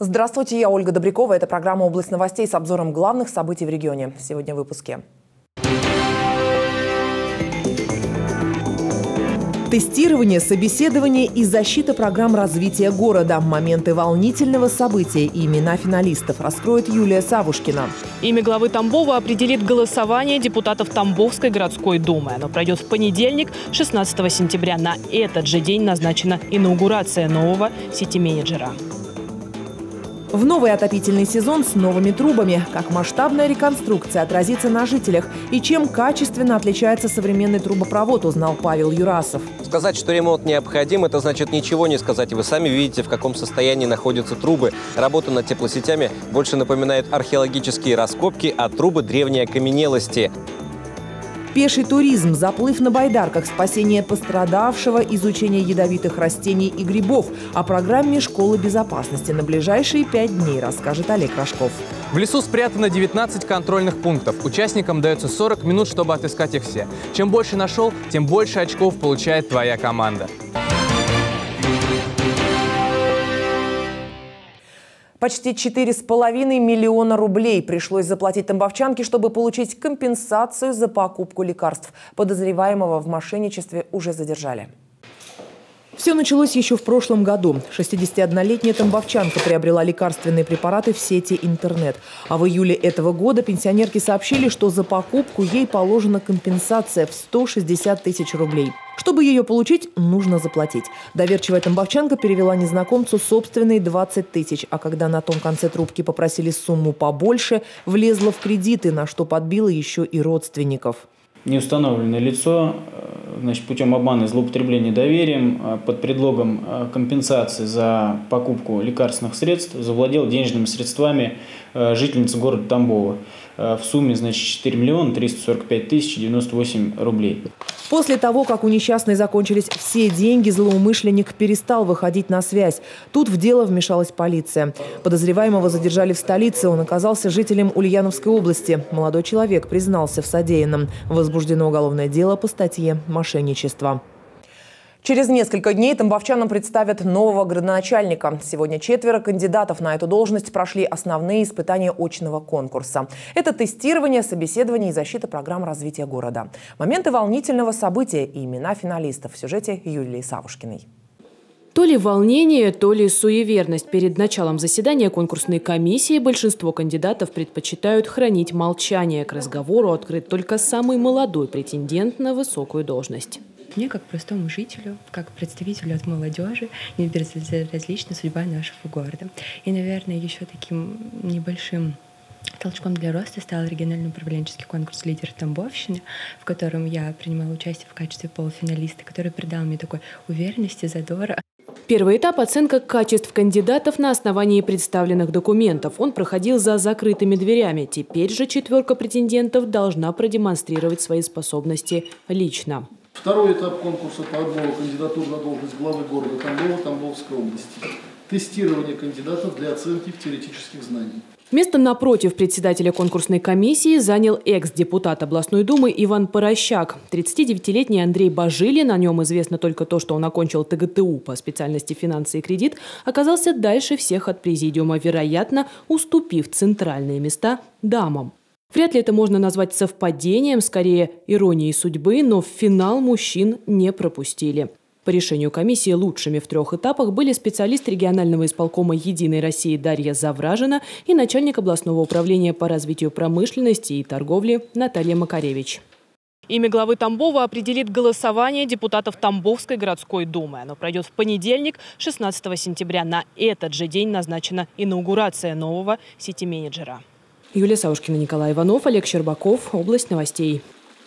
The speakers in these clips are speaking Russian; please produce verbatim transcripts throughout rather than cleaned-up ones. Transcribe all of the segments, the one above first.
Здравствуйте, я Ольга Добрякова. Это программа «Область новостей» с обзором главных событий в регионе. Сегодня в выпуске. Тестирование, собеседование и защита программ развития города. Моменты волнительного события и имена финалистов раскроет Юлия Савушкина. Имя главы Тамбова определит голосование депутатов Тамбовской городской думы. Оно пройдет в понедельник, шестнадцатого сентября. На этот же день назначена инаугурация нового сити-менеджера. В новый отопительный сезон с новыми трубами. Как масштабная реконструкция отразится на жителях и чем качественно отличается современный трубопровод, узнал Павел Юрасов. Сказать, что ремонт необходим, это значит ничего не сказать. Вы сами видите, в каком состоянии находятся трубы. Работа над теплосетями больше напоминает археологические раскопки, а трубы – древние окаменелости. Пеший туризм, заплыв на байдарках, спасение пострадавшего, изучение ядовитых растений и грибов. О программе школы безопасности на ближайшие пять дней расскажет Олег Рожков. В лесу спрятано девятнадцать контрольных пунктов. Участникам дается сорок минут, чтобы отыскать их все. Чем больше нашел, тем больше очков получает твоя команда. Почти четыре с половиной миллиона рублей пришлось заплатить тамбовчанке, чтобы получить компенсацию за покупку лекарств. Подозреваемого в мошенничестве уже задержали. Все началось еще в прошлом году. шестидесятиоднолетняя тамбовчанка приобрела лекарственные препараты в сети интернет. А в июле этого года пенсионерке сообщили, что за покупку ей положена компенсация в сто шестьдесят тысяч рублей. Чтобы ее получить, нужно заплатить. Доверчивая тамбовчанка перевела незнакомцу собственные двадцать тысяч. А когда на том конце трубки попросили сумму побольше, влезла в кредиты, на что подбила еще и родственников. Неустановленное лицо, значит, путем обмана и злоупотребления доверием под предлогом компенсации за покупку лекарственных средств завладел денежными средствами жительницы города Тамбова в сумме, значит, четыре миллиона триста сорок пять тысяч девяносто восемь рублей. После того, как у несчастной закончились все деньги, злоумышленник перестал выходить на связь. Тут в дело вмешалась полиция. Подозреваемого задержали в столице. Он оказался жителем Ульяновской области. Молодой человек признался в содеянном. Возбуждено уголовное дело по статье «Мошенничество». Через несколько дней тамбовчанам представят нового градоначальника. Сегодня четверо кандидатов на эту должность прошли основные испытания очного конкурса. Это тестирование, собеседование и защита программ развития города. Моменты волнительного события и имена финалистов в сюжете Юлии Савушкиной. То ли волнение, то ли суеверность. Перед началом заседания конкурсной комиссии большинство кандидатов предпочитают хранить молчание. К разговору открыт только самый молодой претендент на высокую должность. Мне, как простому жителю, как представителю от молодежи, не безразлична судьба нашего города. И, наверное, еще таким небольшим толчком для роста стал региональный управленческий конкурс «Лидер Тамбовщины», в котором я принимала участие в качестве полуфиналиста, который придал мне такой уверенности, задора. Первый этап – оценка качеств кандидатов на основании представленных документов. Он проходил за закрытыми дверями. Теперь же четверка претендентов должна продемонстрировать свои способности лично. Второй этап конкурса по отбору кандидатур на должность главы города Тамбова Тамбовской области. Тестирование кандидатов для оценки теоретических знаний. Место напротив председателя конкурсной комиссии занял экс-депутат областной думы Иван Порощак. тридцатидевятилетний Андрей Бажилин, о нем известно только то, что он окончил тэ гэ тэ у по специальности «Финансы и кредит», оказался дальше всех от президиума, вероятно, уступив центральные места дамам. Вряд ли это можно назвать совпадением, скорее иронией судьбы, но в финал мужчин не пропустили. По решению комиссии лучшими в трех этапах были специалист регионального исполкома «Единой России» Дарья Завражина и начальник областного управления по развитию промышленности и торговли Наталья Макаревич. Имя главы Тамбова определит голосование депутатов Тамбовской городской думы. Оно пройдет в понедельник, шестнадцатого сентября. На этот же день назначена инаугурация нового сити-менеджера. Юлия Савушкина, Николай Иванов, Олег Щербаков. Область новостей.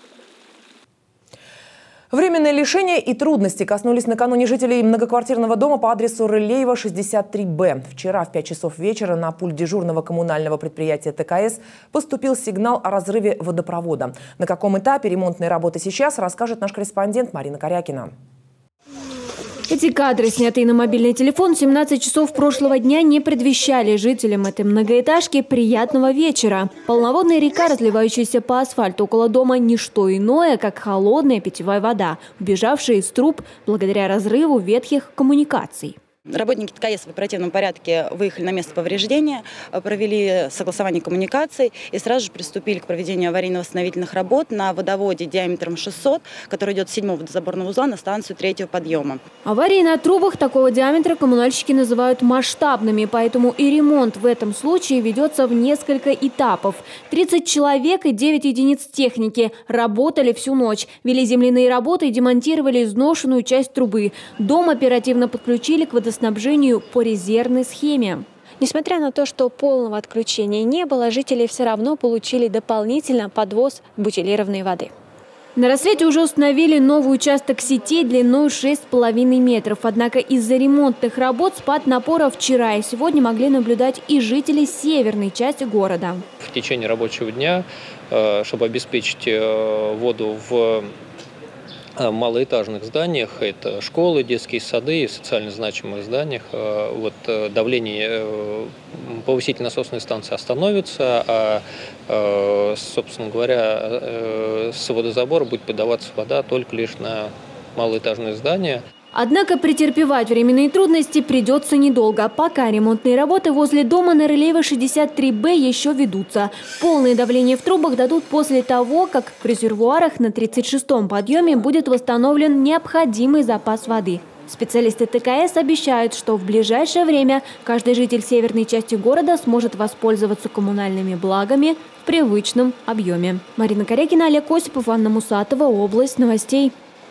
Временное лишение и трудности коснулись накануне жителей многоквартирного дома по адресу Рылеева, шестьдесят три бэ. Вчера в пять часов вечера на пульт дежурного коммунального предприятия тэ ка эс поступил сигнал о разрыве водопровода. На каком этапе ремонтные работы сейчас, расскажет наш корреспондент Марина Корякина. Эти кадры, снятые на мобильный телефон, в семнадцать часов прошлого дня не предвещали жителям этой многоэтажки приятного вечера. Полноводная река, разливающаяся по асфальту около дома, не что иное, как холодная питьевая вода, убежавшая из труб благодаря разрыву ветхих коммуникаций. Работники ТКС в оперативном порядке выехали на место повреждения, провели согласование коммуникаций и сразу же приступили к проведению аварийно-восстановительных работ на водоводе диаметром шестьсот, который идет с седьмого водозаборного узла на станцию третьего подъема. Аварии на трубах такого диаметра коммунальщики называют масштабными, поэтому и ремонт в этом случае ведется в несколько этапов. тридцать человек и девять единиц техники работали всю ночь, вели земляные работы и демонтировали изношенную часть трубы. Дом оперативно подключили к водоснабжению снабжению по резервной схеме. Несмотря на то, что полного отключения не было, жители все равно получили дополнительно подвоз бутилированной воды. На рассвете уже установили новый участок сетей длиной шесть с половиной метров. Однако из-за ремонтных работ спад напора вчера и сегодня могли наблюдать и жители северной части города. В течение рабочего дня, чтобы обеспечить воду в малоэтажных зданиях, это школы, детские сады и социально значимых зданиях, вот давление повысительной насосной станции остановится, а, собственно говоря, с водозабора будет подаваться вода только лишь на малоэтажные здания. Однако претерпевать временные трудности придется недолго, пока ремонтные работы возле дома на Рылеева шестьдесят три Б еще ведутся. Полное давление в трубах дадут после того, как в резервуарах на тридцать шестом подъеме будет восстановлен необходимый запас воды. Специалисты ТКС обещают, что в ближайшее время каждый житель северной части города сможет воспользоваться коммунальными благами в привычном объеме. Марина Корякина, Олег Осипов, Анна Мусатова. Область новостей.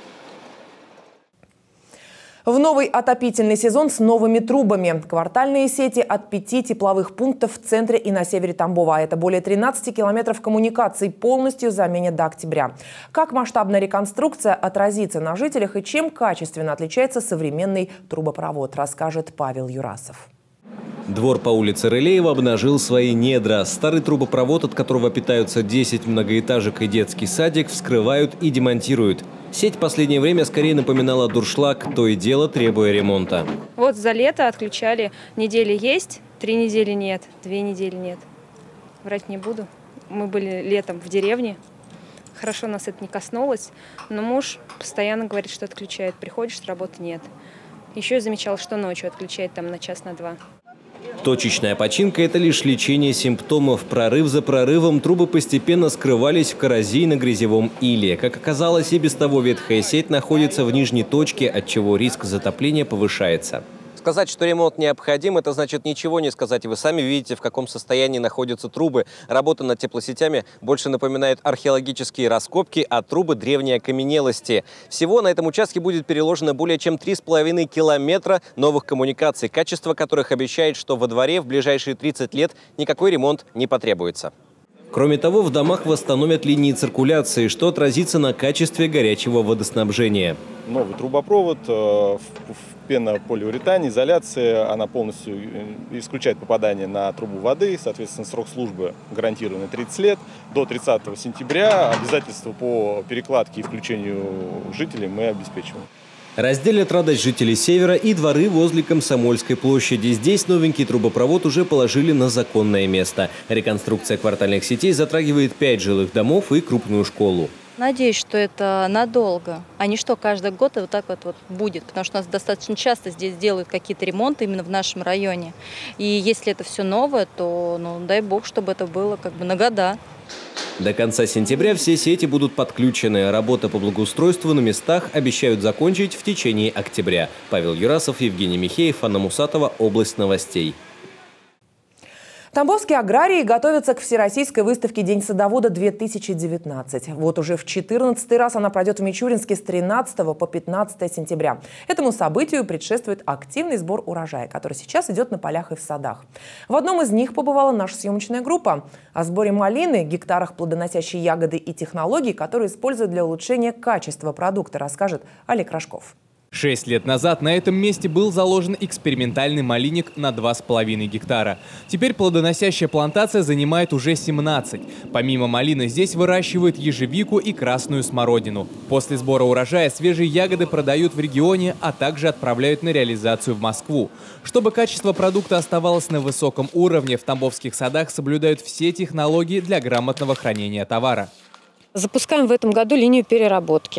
В новый отопительный сезон с новыми трубами. Квартальные сети от пяти тепловых пунктов в центре и на севере Тамбова. Это более тринадцати километров коммуникаций полностью заменят до октября. Как масштабная реконструкция отразится на жителях и чем качественно отличается современный трубопровод, расскажет Павел Юрасов. Двор по улице Рылеева обнажил свои недра. Старый трубопровод, от которого питаются десять многоэтажек и детский садик, вскрывают и демонтируют. Сеть в последнее время скорее напоминала дуршлаг, то и дело требуя ремонта. Вот за лето отключали, недели есть, три недели нет, две недели нет. Врать не буду. Мы были летом в деревне. Хорошо нас это не коснулось, но муж постоянно говорит, что отключает. Приходишь, с работы нет. Еще я замечала, что ночью отключает там на час, на два. Точечная починка – это лишь лечение симптомов. Прорыв за прорывом трубы постепенно скрывались в коррозийно-грязевом иле. Как оказалось, и без того ветхая сеть находится в нижней точке, отчего риск затопления повышается. Сказать, что ремонт необходим, это значит ничего не сказать. Вы сами видите, в каком состоянии находятся трубы. Работа над теплосетями больше напоминает археологические раскопки, а трубы – древние окаменелости. Всего на этом участке будет переложено более чем три с половиной километра новых коммуникаций, качество которых обещает, что во дворе в ближайшие тридцать лет никакой ремонт не потребуется. Кроме того, в домах восстановят линии циркуляции, что отразится на качестве горячего водоснабжения. Новый трубопровод в пенополиуретане, изоляция, она полностью исключает попадание на трубу воды, соответственно, срок службы гарантированный тридцать лет. До тридцатого сентября обязательства по перекладке и включению жителей мы обеспечиваем. Разделят радость жителей Севера и дворы возле Комсомольской площади. Здесь новенький трубопровод уже положили на законное место. Реконструкция квартальных сетей затрагивает пять жилых домов и крупную школу. Надеюсь, что это надолго, а не что каждый год и вот так вот, вот будет. Потому что у нас достаточно часто здесь делают какие-то ремонты именно в нашем районе. И если это все новое, то ну, дай бог, чтобы это было как бы на года. До конца сентября все сети будут подключены. Работа по благоустройству на местах обещают закончить в течение октября. Павел Юрасов, Евгений Михеев, Анна Мусатова. Область новостей. Тамбовские аграрии готовятся к Всероссийской выставке «День садовода-две тысячи девятнадцать». Вот уже в четырнадцатый раз она пройдет в Мичуринске с тринадцатого по пятнадцатое сентября. Этому событию предшествует активный сбор урожая, который сейчас идет на полях и в садах. В одном из них побывала наша съемочная группа. О сборе малины, гектарах плодоносящей ягоды и технологий, которые используют для улучшения качества продукта, расскажет Олег Рожков. Шесть лет назад на этом месте был заложен экспериментальный малинник на два с половиной гектара. Теперь плодоносящая плантация занимает уже семнадцать. Помимо малины здесь выращивают ежевику и красную смородину. После сбора урожая свежие ягоды продают в регионе, а также отправляют на реализацию в Москву. Чтобы качество продукта оставалось на высоком уровне, в тамбовских садах соблюдают все технологии для грамотного хранения товара. Запускаем в этом году линию переработки.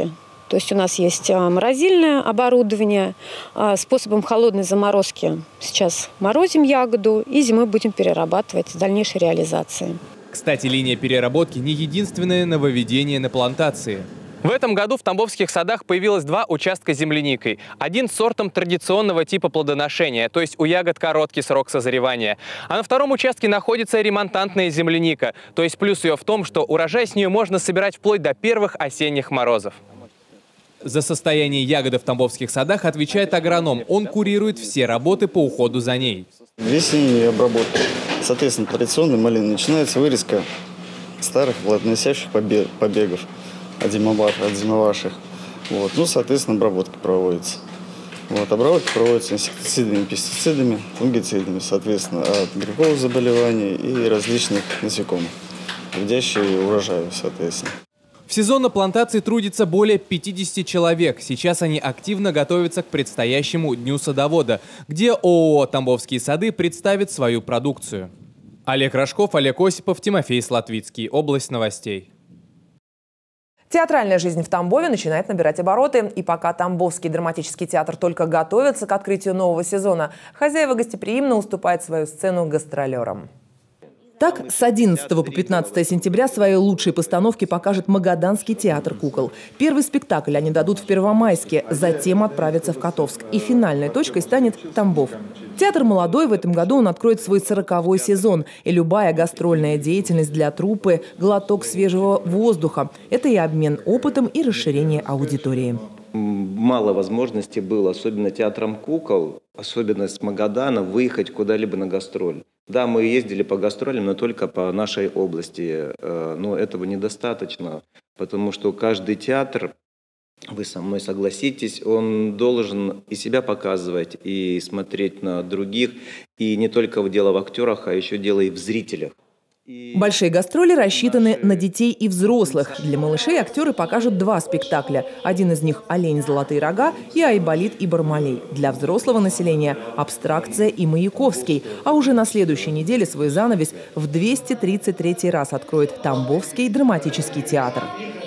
То есть у нас есть морозильное оборудование. Способом холодной заморозки сейчас морозим ягоду и зимой будем перерабатывать с дальнейшей реализацией. Кстати, линия переработки не единственное нововведение на плантации. В этом году в Тамбовских садах появилось два участка с земляникой. Один с сортом традиционного типа плодоношения, то есть у ягод короткий срок созревания. А на втором участке находится ремонтантная земляника. То есть плюс ее в том, что урожай с нее можно собирать вплоть до первых осенних морозов. За состояние ягоды в Тамбовских садах отвечает агроном. Он курирует все работы по уходу за ней. Весенняя обработка. Соответственно, традиционной малины начинается вырезка старых плодоносящих побегов от зимовавших. Вот. Ну, соответственно, обработка проводится. Вот. Обработка проводится инсектицидами, пестицидами, фунгицидами, соответственно, от грибковых заболеваний и различных насекомых, вредящие урожаю, соответственно. В сезон на плантации трудится более пятидесяти человек. Сейчас они активно готовятся к предстоящему Дню садовода, где ООО «Тамбовские сады» представит свою продукцию. Олег Рожков, Олег Осипов, Тимофей Слатвицкий. Область новостей. Театральная жизнь в Тамбове начинает набирать обороты. И пока Тамбовский драматический театр только готовится к открытию нового сезона, хозяева гостеприимно уступают свою сцену гастролерам. Так, с одиннадцатого по пятнадцатое сентября свои лучшие постановки покажет Магаданский театр кукол. Первый спектакль они дадут в Первомайске, затем отправятся в Котовск. И финальной точкой станет Тамбов. Театр молодой, в этом году он откроет свой сороковой сезон. И любая гастрольная деятельность для труппы – глоток свежего воздуха. Это и обмен опытом, и расширение аудитории. Мало возможностей было, особенно театром кукол, особенность Магадана, выехать куда-либо на гастроль. Да, мы ездили по гастролям, но только по нашей области. Но этого недостаточно, потому что каждый театр, вы со мной согласитесь, он должен и себя показывать, и смотреть на других. И не только дело в актерах, а еще дело и в зрителях. Большие гастроли рассчитаны на детей и взрослых. Для малышей актеры покажут два спектакля. Один из них «Олень. Золотые рога» и «Айболит и Бармалей». Для взрослого населения «Абстракция» и «Маяковский». А уже на следующей неделе свой занавес в двести тридцать третий раз откроет Тамбовский драматический театр.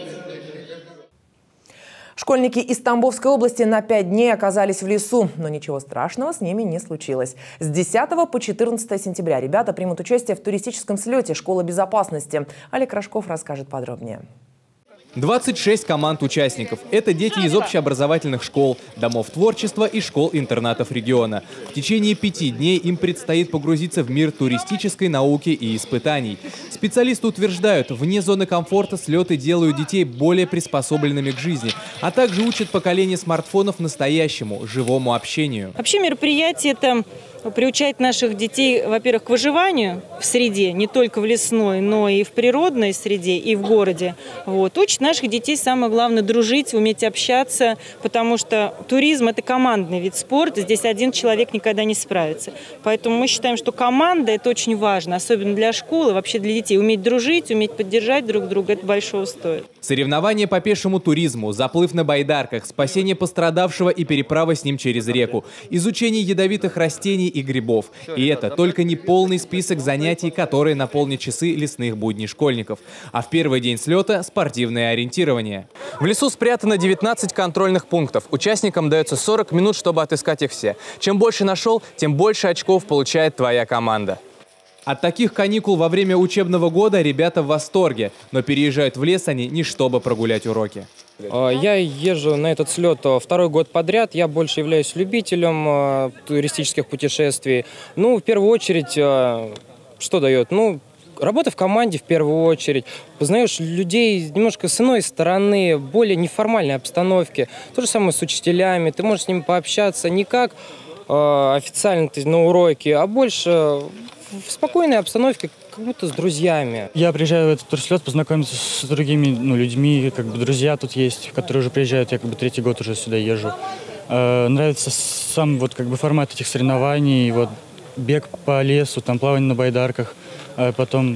Школьники из Тамбовской области на пять дней оказались в лесу, но ничего страшного с ними не случилось. С десятого по четырнадцатое сентября ребята примут участие в туристическом слете «Школа безопасности». Олег Рожков расскажет подробнее. двадцать шесть команд участников. Это дети из общеобразовательных школ, домов творчества и школ-интернатов региона. В течение пяти дней им предстоит погрузиться в мир туристической науки и испытаний. Специалисты утверждают, вне зоны комфорта слеты делают детей более приспособленными к жизни, а также учат поколение смартфонов настоящему, живому общению. Вообще мероприятие это приучать наших детей, во-первых, к выживанию в среде, не только в лесной, но и в природной среде, и в городе. Вот. Учит наших детей, самое главное, дружить, уметь общаться, потому что туризм – это командный вид спорта, здесь один человек никогда не справится. Поэтому мы считаем, что команда – это очень важно, особенно для школы, вообще для детей. Уметь дружить, уметь поддержать друг друга – это большого стоит. Соревнования по пешему туризму, заплыв на байдарках, спасение пострадавшего и переправа с ним через реку, изучение ядовитых растений и грибов. И это только не полный список занятий, которые наполнят часы лесных будней школьников. А в первый день слета – спортивное ориентирование. В лесу спрятано девятнадцать контрольных пунктов. Участникам дается сорок минут, чтобы отыскать их все. Чем больше нашел, тем больше очков получает твоя команда. От таких каникул во время учебного года ребята в восторге, но переезжают в лес они не чтобы прогулять уроки. Я езжу на этот слет второй год подряд. Я больше являюсь любителем туристических путешествий. Ну, в первую очередь, что дает? Ну, работа в команде в первую очередь. Познаешь людей немножко с иной стороны, более неформальной обстановки. То же самое с учителями. Ты можешь с ними пообщаться не как официально ты на уроке, а больше в спокойной обстановке, как будто с друзьями. Я приезжаю в этот турслет познакомиться с другими ну, людьми, как бы друзья тут есть, которые уже приезжают, я как бы третий год уже сюда езжу. Э, нравится сам вот как бы формат этих соревнований, вот бег по лесу, там плавание на байдарках, а потом,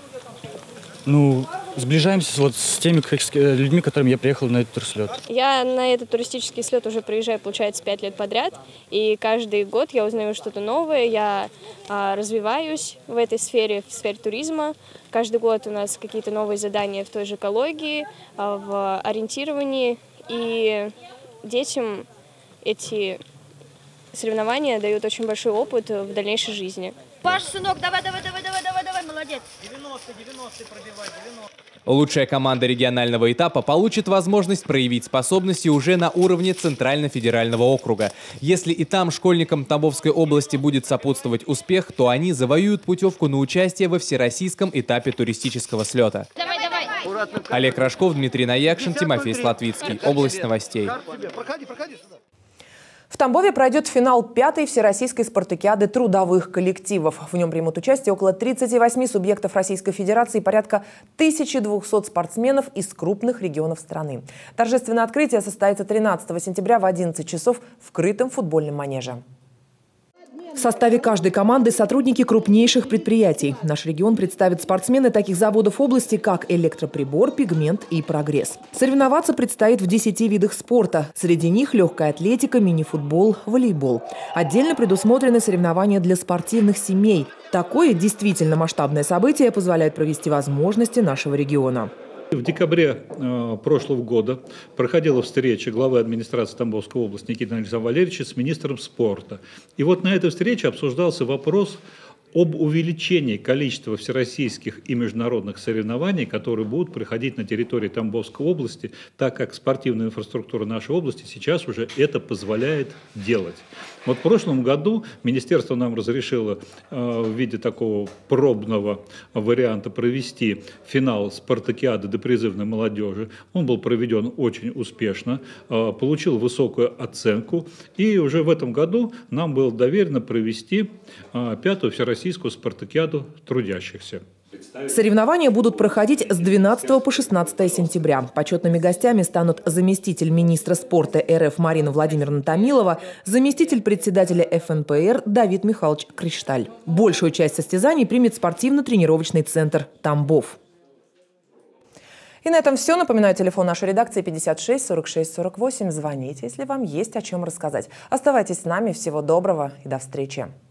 ну, сближаемся вот с теми людьми, которыми я приехал на этот турслет. Я на этот туристический слет уже приезжаю, получается, пять лет подряд. И каждый год я узнаю что-то новое, я а, развиваюсь в этой сфере, в сфере туризма. Каждый год у нас какие-то новые задания в той же экологии, а, в ориентировании. И детям эти соревнования дают очень большой опыт в дальнейшей жизни. Паш, сынок, давай, давай, давай, давай, давай, давай, молодец. девяносто, девяносто пробивай, девяносто. Лучшая команда регионального этапа получит возможность проявить способности уже на уровне Центрально-федерального округа. Если и там школьникам Тамбовской области будет сопутствовать успех, то они завоюют путевку на участие во всероссийском этапе туристического слета. Давай, давай. Олег Рожков, Дмитрий Наякшин, Тимофей Слатвицкий. Область новостей. В Тамбове пройдет финал пятой Всероссийской спартакиады трудовых коллективов. В нем примут участие около тридцати восьми субъектов Российской Федерации и порядка тысячи двухсот спортсменов из крупных регионов страны. Торжественное открытие состоится тринадцатого сентября в одиннадцать часов в крытом футбольном манеже. В составе каждой команды сотрудники крупнейших предприятий. Наш регион представит спортсмены таких заводов области, как «Электроприбор», «Пигмент» и «Прогресс». Соревноваться предстоит в десяти видах спорта. Среди них легкая атлетика, мини-футбол, волейбол. Отдельно предусмотрены соревнования для спортивных семей. Такое действительно масштабное событие позволяет провести возможности нашего региона. В декабре э, прошлого года проходила встреча главы администрации Тамбовской области Никиты Александра Валерьевича с министром спорта. И вот на этой встрече обсуждался вопрос об увеличении количества всероссийских и международных соревнований, которые будут проходить на территории Тамбовской области, так как спортивная инфраструктура нашей области сейчас уже это позволяет делать. Вот в прошлом году министерство нам разрешило э, в виде такого пробного варианта провести финал спартакиады допризывной молодежи. Он был проведен очень успешно, э, получил высокую оценку. И уже в этом году нам было доверено провести э, пятую всероссийскую спартакиаду трудящихся. Соревнования будут проходить с двенадцатого по шестнадцатое сентября. Почетными гостями станут заместитель министра спорта эр эф Марина Владимировна Томилова, заместитель председателя эф эн пэ эр Давид Михайлович Кришталь. Большую часть состязаний примет спортивно-тренировочный центр «Тамбов». И на этом все. Напоминаю, телефон нашей редакции пятьдесят шесть сорок шесть сорок восемь. Звоните, если вам есть о чем рассказать. Оставайтесь с нами. Всего доброго и до встречи.